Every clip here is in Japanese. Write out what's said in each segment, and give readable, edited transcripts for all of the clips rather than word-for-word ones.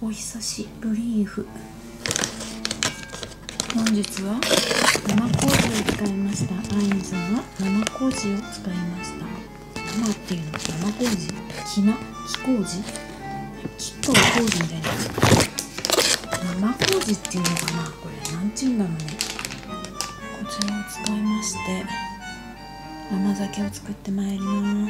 お久しぶりーふ。本日は生麹を使いました。会津の生麹を使いました。生っていうのは生麹、木麹、木と麹みたいな。生麹っていうのかな、これなんちゅうんだろうね。こちらを使いまして甘酒を作ってまいります。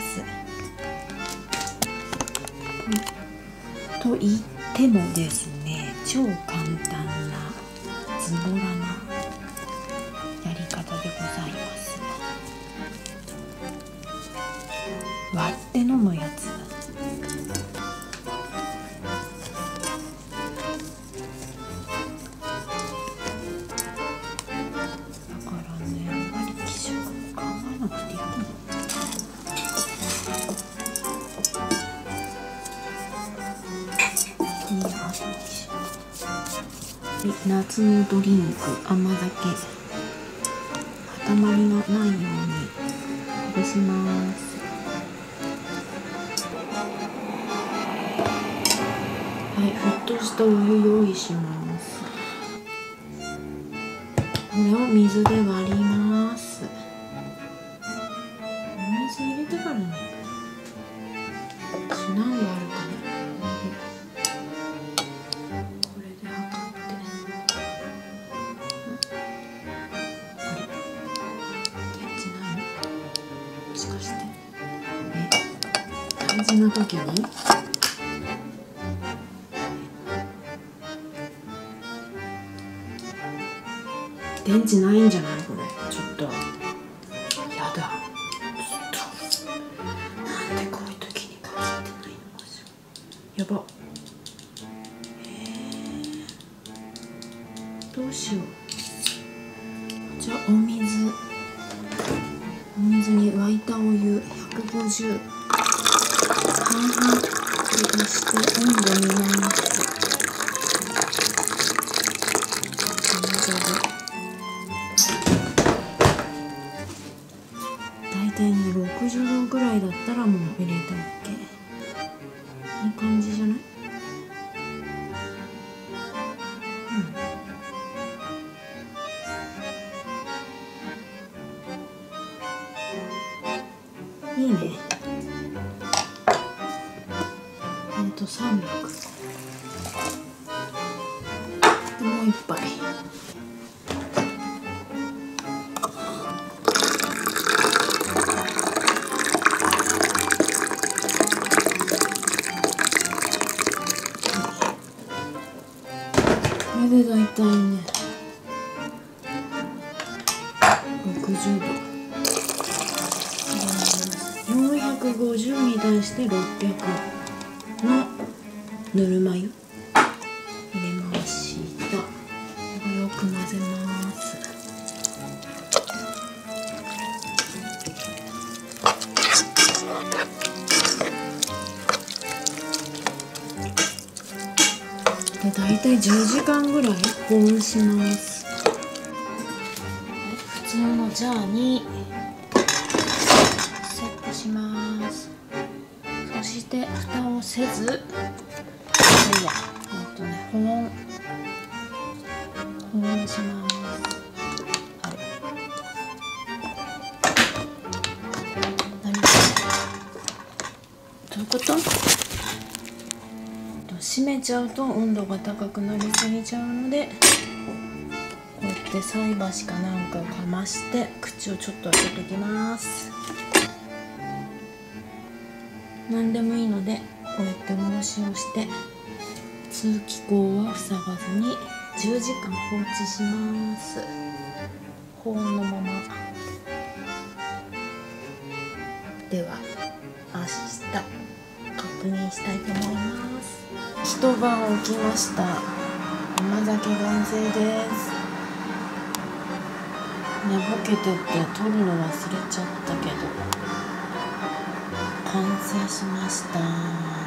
と言ってもですね、超簡単なズボラなやり方でございます。割って飲むやつ。だからね、あんまり基準考えなくていいと思う。夏のドリンク、甘酒、塊がないようにほぐします。はい、沸騰したお湯用意します。これを水で割ります。お水入れてからね、何があるかね。もしかして大事な時に電池ないんじゃないこれ。ちょっとやだ。ちょっとなんでこういう時に限ってないのかしら。やば。どうしよう。じゃあお水に沸いたお湯150半々で足して温度見ます。大体ね60度ぐらいだったらもう入れて OK。 いい感じじゃない？いいね。300でもう一杯。これでだいたいね60度、450に対して600のぬるま湯入れました。よく混ぜます。でだいたい10時間ぐらい保温します。普通のジャーにセットします。そして蓋をせず、保温します。どういうこと？閉めちゃうと温度が高くなりすぎちゃうので、こうやって菜箸かなんかをかまして口をちょっと開けておきます。何でもいいのでこうやっておろしをして通気口は塞がずに10時間放置します。保温のままでは明日確認したいと思います。一晩置きました。甘酒完成です。寝ぼけてて取るの忘れちゃったけど完成しました。